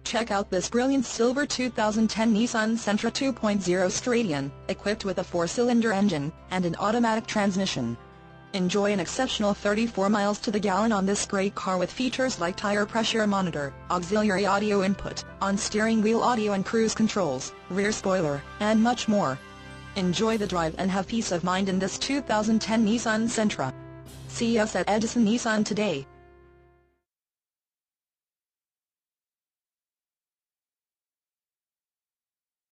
Check out this brilliant silver 2010 Nissan Sentra 2.0 Stradian, equipped with a 4-cylinder engine and an automatic transmission. Enjoy an exceptional 34 miles to the gallon on this great car with features like tire pressure monitor, auxiliary audio input, on-steering wheel audio and cruise controls, rear spoiler, and much more. Enjoy the drive and have peace of mind in this 2010 Nissan Sentra. See us at Edison Nissan today.